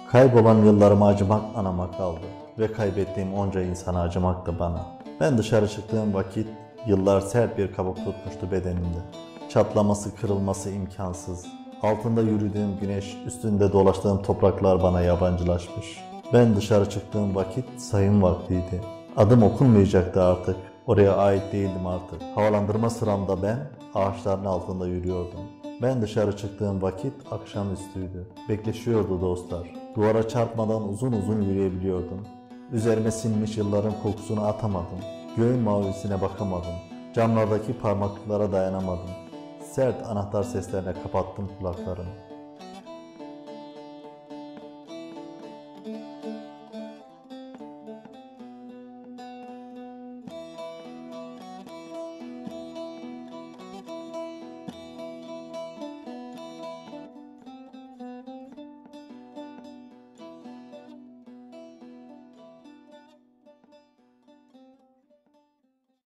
Kaybolan yıllarıma acımak anama kaldı ve kaybettiğim onca insana acımak da bana. Ben dışarı çıktığım vakit yıllar sert bir kabuk tutmuştu bedenimde. Çatlaması, kırılması imkansız. Altında yürüdüğüm güneş, üstünde dolaştığım topraklar bana yabancılaşmış. Ben dışarı çıktığım vakit sayım vaktiydi. Adım okunmayacaktı artık. Oraya ait değildim artık. Havalandırma sıramda ben ağaçların altında yürüyordum. Ben dışarı çıktığım vakit akşamüstüydü. Bekleşiyordu dostlar. Duvara çarpmadan uzun uzun yürüyebiliyordum. Üzerime sinmiş yılların kokusunu atamadım. Göğün mavisine bakamadım. Camlardaki parmaklıklara dayanamadım. Sert anahtar seslerine kapattım kulaklarımı.